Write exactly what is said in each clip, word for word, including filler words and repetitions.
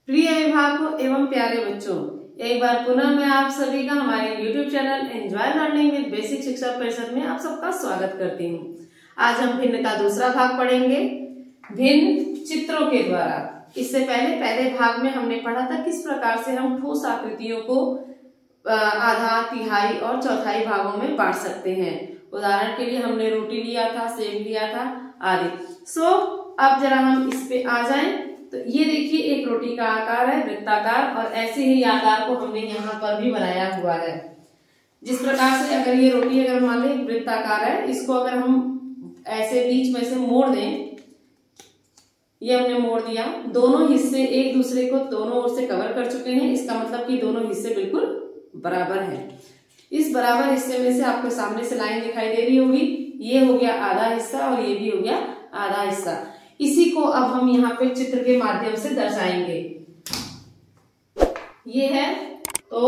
प्रिय अभिभावकों एवं प्यारे बच्चों, एक बार पुनः मैं आप सभी का हमारे YouTube channel enjoy learning with basic Shiksha Parishad में आप सबका स्वागत करती हूँ। आज हम भिन्न का दूसरा भाग पढ़ेंगे, भिन्न चित्रों के द्वारा। इससे पहले पहले भाग में हमने पढ़ा था किस प्रकार से हम ठोस आकृतियों को आधा, तिहाई और चौथाई भागों में बांट सकते हैं। उदाहरण के लिए हमने रोटी लिया था, सेब लिया था आदि। सो अब जरा हम इस पे आ जाएं। तो ये देखिए, एक रोटी का आकार है वृत्ताकार, और ऐसे ही आकार को हमने यहाँ पर भी बनाया हुआ है। जिस प्रकार से अगर ये रोटी अगर मान लें वृत्ताकार है, इसको अगर हम ऐसे बीच में से मोड़ दें, ये हमने मोड़ दिया, दोनों हिस्से एक दूसरे को दोनों ओर से कवर कर चुके हैं। इसका मतलब कि दोनों हिस्से बिल्कुल बराबर है। इस बराबर हिस्से में से आपको सामने से लाइन दिखाई दे रही होगी, ये हो गया आधा हिस्सा और ये भी हो गया आधा हिस्सा। इसी को अब हम यहाँ पे चित्र के माध्यम से दर्शाएंगे। ये है तो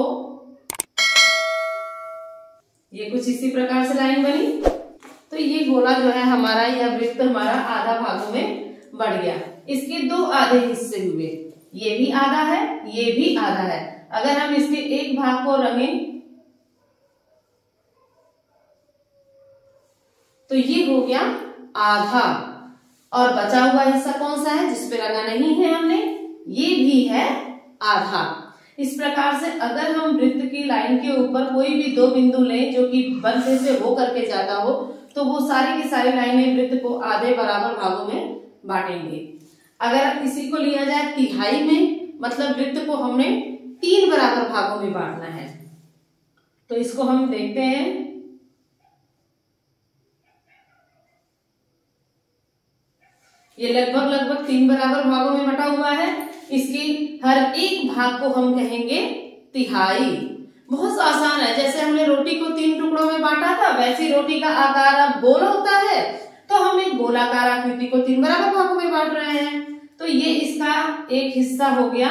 ये कुछ इसी प्रकार से लाइन बनी, तो ये गोला जो है हमारा, यह वृत्त हमारा आधा भागों में बढ़ गया। इसके दो आधे हिस्से हुए, ये भी आधा है, ये भी आधा है। अगर हम इसके एक भाग को रंगें तो ये हो गया आधा, और बचा हुआ हिस्सा कौन सा है जिसपे रंगा नहीं है हमने, ये भी है आधा। इस प्रकार से अगर हम वृत्त की लाइन के ऊपर कोई भी दो बिंदु लें जो कि बंधे से हो करके जाता हो, तो वो सारी की सारी लाइनें वृत्त को आधे बराबर भागों में बांटेंगे। अगर इसी को लिया जाए तिहाई में, मतलब वृत्त को हमने तीन बराबर भागों में बांटना है। तो इसको हम देखते हैं। ये लगभग लगभग तीन बराबर भागों में बटा हुआ है। इसके हर एक भाग को हम कहेंगे तिहाई। बहुत आसान है, जैसे हमने रोटी को तीन टुकड़ों में बांटा था, वैसी रोटी का आकार अब गोल होता है, तो हम एक गोलाकार आकृति को तीन बराबर भागों में बांट रहे हैं। तो ये इसका एक हिस्सा हो गया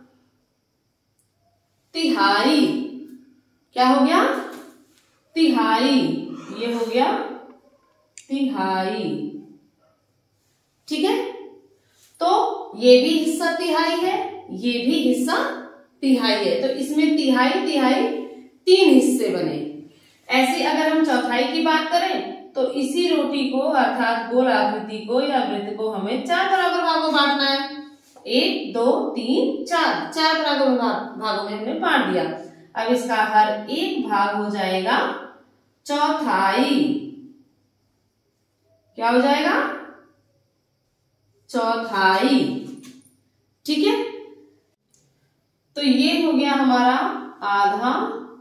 तिहाई। क्या हो गया? तिहाई। ये हो गया तिहाई। ठीक है, तो ये भी हिस्सा तिहाई है, ये भी हिस्सा तिहाई है। तो इसमें तिहाई तिहाई तीन हिस्से बने। ऐसे अगर हम चौथाई की बात करें तो इसी रोटी को अर्थात गोल आकृति को या वृत्त को हमें चार बराबर भागों में बांटना है। एक, दो, तीन, चार, चार बराबर भागों में हमने बांट दिया। अब इसका हर एक भाग हो जाएगा चौथाई। क्या हो जाएगा? चौथाई। ठीक है, तो ये हो गया हमारा आधा,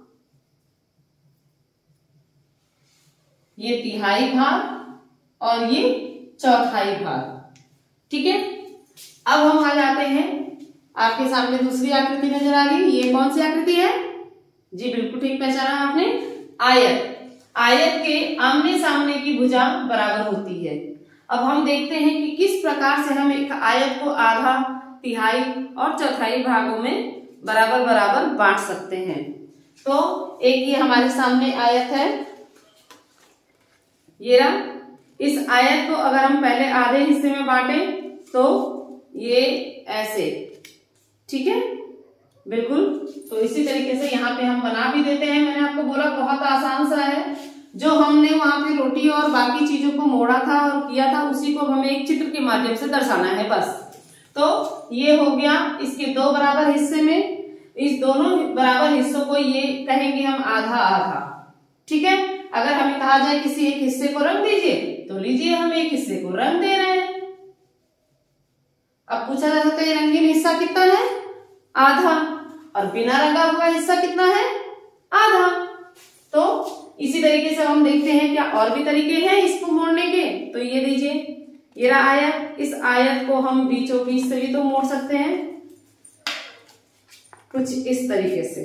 ये तिहाई भाग और ये चौथाई भाग। ठीक है, अब हम आ जाते हैं, आपके सामने दूसरी आकृति नजर आ रही। ये कौन सी आकृति है? जी बिल्कुल ठीक पहचाना आपने, आयत। आयत के आमने सामने की भुजा बराबर होती है। अब हम देखते हैं कि किस प्रकार से हम एक आयत को आधा, तिहाई और चौथाई भागों में बराबर बराबर बांट सकते हैं। तो एक ये हमारे सामने आयत है, ये रहा। इस आयत को अगर हम पहले आधे हिस्से में बांटें तो ये ऐसे, ठीक है, बिल्कुल। तो इसी तरीके से यहाँ पे हम बना भी देते हैं। मैंने आपको बोला बहुत आसान सा है। जो हमने वहां पे रोटी और बाकी चीजों को मोड़ा था और किया था, उसी को हमें एक चित्र के माध्यम से दर्शाना है बस। तो ये हो गया इसके दो बराबर हिस्से में, इस दोनों बराबर हिस्सों को ये कहेंगे हम आधा आधा। ठीक है, अगर हमें कहा जाए किसी एक हिस्से को रंग दीजिए, तो लीजिए हम एक हिस्से को रंग दे रहे हैं। अब पूछा जा सकता है रंगीन हिस्सा कितना है? आधा, और बिना रंगा हुआ हिस्सा कितना है? आधा। तो इसी तरीके से हम देखते हैं क्या और भी तरीके हैं इसको मोड़ने के। तो ये लीजिए, ये रहा आयत। इस आयत को हम बीचों बीच से भी तो मोड़ सकते हैं, कुछ इस तरीके से।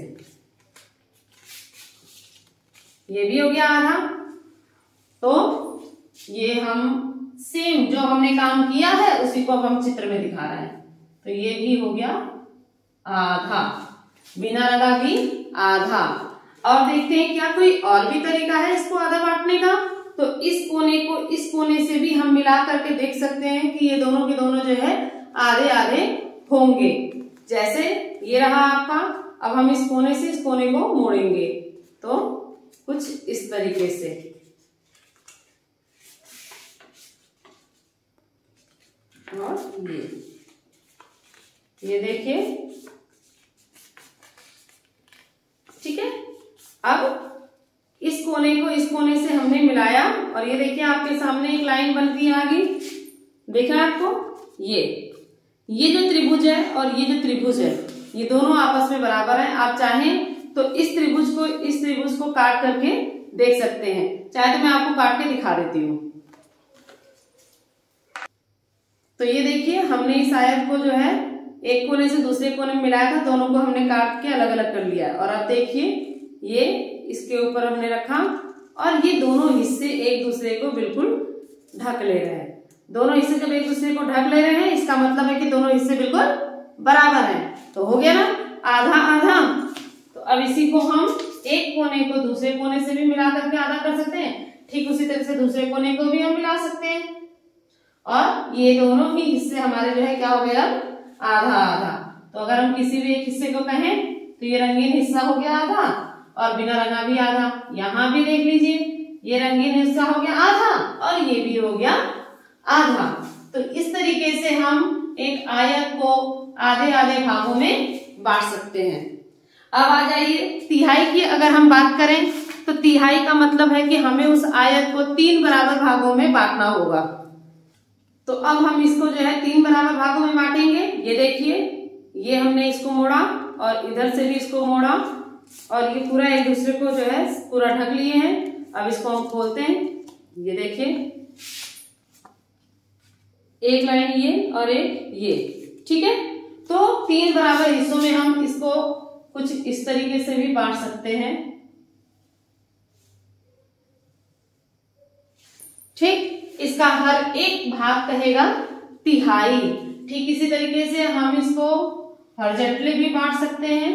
ये भी हो गया आधा। तो ये हम सेम जो हमने काम किया है उसी को हम चित्र में दिखा रहे हैं। तो ये भी हो गया आधा, बिना रंगा भी आधा। और देखते हैं क्या कोई और भी तरीका है इसको आधा बांटने का। तो इस कोने को इस कोने से भी हम मिला करके देख सकते हैं कि ये दोनों के दोनों जो है आधे आधे होंगे। जैसे ये रहा आपका, अब हम इस कोने से इस कोने को मोड़ेंगे तो कुछ इस तरीके से। और ये ये देखिए, ठीक है। अब इस कोने को इस कोने से हमने मिलाया और ये देखिए आपके सामने एक लाइन बनती है आगे, देखा आपको, ये ये जो त्रिभुज है और ये जो त्रिभुज है ये दोनों आपस में बराबर है। आप चाहें तो इस त्रिभुज को इस त्रिभुज को काट करके देख सकते हैं, चाहे तो मैं आपको काट के दिखा देती हूँ। तो ये देखिए हमने इस आयत को जो है एक कोने से दूसरे कोने में मिलाया था, दोनों को हमने काट के अलग अलग कर लिया और अब देखिए ये इसके ऊपर हमने रखा और ये दोनों हिस्से एक दूसरे को बिल्कुल ढक ले रहे हैं। दोनों हिस्से जब एक दूसरे को ढक ले रहे हैं इसका मतलब है कि दोनों हिस्से बिल्कुल बराबर हैं। तो हो गया ना आधा आधा। तो अब इसी को हम एक कोने को दूसरे कोने से भी मिला करके आधा कर सकते हैं, ठीक उसी तरह से दूसरे कोने को भी हम मिला सकते हैं और ये दोनों ही हिस्से हमारे जो है क्या हो गया, आधा आधा। तो अगर हम किसी भी एक हिस्से को कहें तो ये रंगीन हिस्सा हो गया आधा और बिना रंगा भी आधा। यहाँ भी देख लीजिए ये रंगीन हिस्सा हो गया आधा और ये भी हो गया आधा। तो इस तरीके से हम एक आयत को आधे आधे भागों में बांट सकते हैं। अब आ जाइए तिहाई की अगर हम बात करें तो तिहाई का मतलब है कि हमें उस आयत को तीन बराबर भागों में बांटना होगा। तो अब हम इसको जो है तीन बराबर भागों में बांटेंगे। ये देखिए ये हमने इसको मोड़ा और इधर से भी इसको मोड़ा और ये पूरा एक दूसरे को जो है पूरा ढक लिए हैं। अब इसको हम खोलते हैं, ये देखिए एक लाइन ये और एक ये, ठीक है। तो तीन बराबर हिस्सों में हम इसको कुछ इस तरीके से भी बांट सकते हैं, ठीक। इसका हर एक भाग कहेगा तिहाई। ठीक इसी तरीके से हम इसको हॉरिजॉन्टली भी बांट सकते हैं,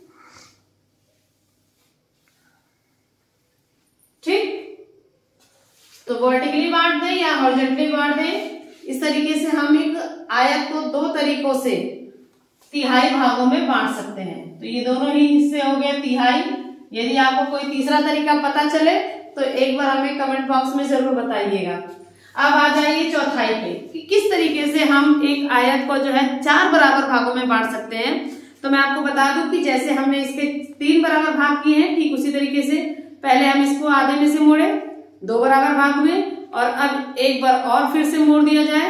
ठीक। तो वर्टिकली बांट दें या हॉरिजॉन्टली बांट दें, इस तरीके से हम एक आयत को दो तरीकों से तिहाई भागों में बांट सकते हैं। तो ये दोनों ही हिस्से हो गए तिहाई। यदि आपको कोई तीसरा तरीका पता चले तो एक बार हमें कमेंट बॉक्स में जरूर बताइएगा। अब आ जाइए चौथाई पे कि किस तरीके से हम एक आयत को जो है चार बराबर भागों में बांट सकते हैं। तो मैं आपको बता दूं कि जैसे हमने इसके तीन बराबर भाग किए हैं, ठीक उसी तरीके से पहले हम इसको आधे में से मोड़े, दो बराबर भाग हुए और अब एक बार और फिर से मोड़ दिया जाए,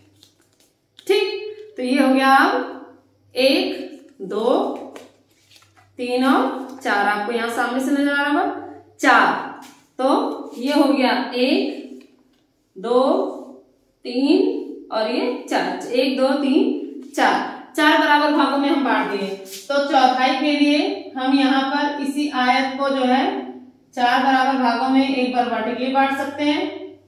ठीक। तो ये हो गया अब एक, दो, तीन और चार। आपको यहां सामने से नजर आ रहा होगा चार। तो ये हो गया एक, दो, तीन और ये चार, एक, दो, तीन, चार, चार बराबर भागों में हम बांट दिए। तो चौथाई के लिए हम यहाँ पर इसी आयत को जो है चार बराबर भागों में एक बार वर्टिकली बांट सकते हैं।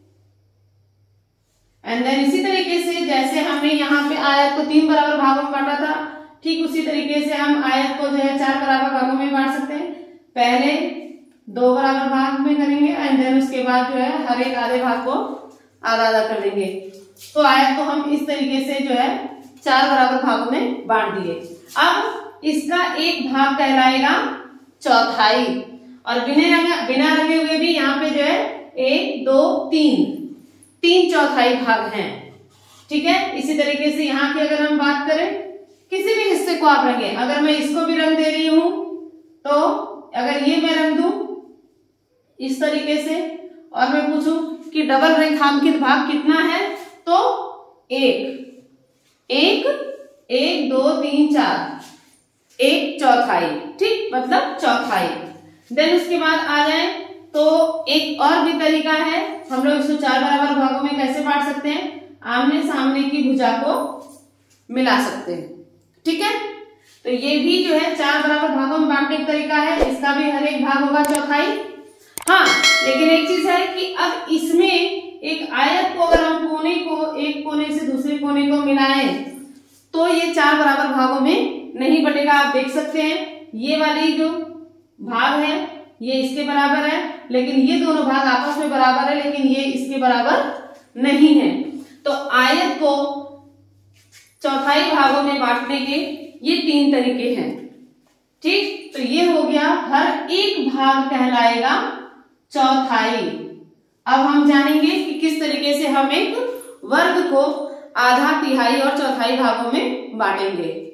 एंड देन इसी तरीके से जैसे हमने यहाँ पे आयत को तीन बराबर भागों में बांटा था, ठीक उसी तरीके से हम आयत को जो है चार बराबर भागों में बांट सकते हैं। पहले दो बराबर भाग में करेंगे एंड देन उसके बाद जो है हर एक आधे भाग को आधा आधा कर देंगे। तो आयत को हम इस तरीके से जो है चार बराबर भागों में बांट दिए। अब इसका एक भाग कहलाएगा चौथाई और बिना रंगे बिना रंगे हुए भी यहाँ पे जो है एक, दो, तीन, तीन चौथाई भाग हैं, ठीक है। इसी तरीके से यहाँ की अगर हम बात करें, किसी भी हिस्से को आप रंगे, अगर मैं इसको भी रंग दे रही हूं तो अगर ये मैं रंग दूं इस तरीके से और मैं पूछूं कि डबल रेखांकित भाग कितना है, तो एक, एक, एक, दो, तीन, चार, एक चौथाई, ठीक, मतलब चौथाई। देन उसके बाद आ जाए तो एक और भी तरीका है, हम लोग इसको चार बराबर भागों में कैसे बांट सकते हैं, आमने सामने की भुजा को मिला सकते हैं, ठीक है। तो ये भी जो है चार बराबर भागों में बांटने का तरीका है, इसका भी हर एक भाग होगा चौथाई। हाँ, लेकिन एक चीज है कि अब इसमें एक आयत को अगर हम कोने को एक कोने से दूसरे कोने को मिलाएं तो ये चार बराबर भागों में नहीं बटेगा। आप देख सकते हैं ये वाली जो भाग है ये इसके बराबर है, लेकिन ये दोनों भाग आपस में बराबर है, लेकिन ये इसके बराबर नहीं है। तो आयत को चौथाई भागों में बांटने के ये तीन तरीके हैं। ठीक, तो ये हो गया, हर एक भाग कहलाएगा चौथाई। अब हम जानेंगे कि किस तरीके से हम एक वर्ग को आधा, तिहाई और चौथाई भागों में बांटेंगे।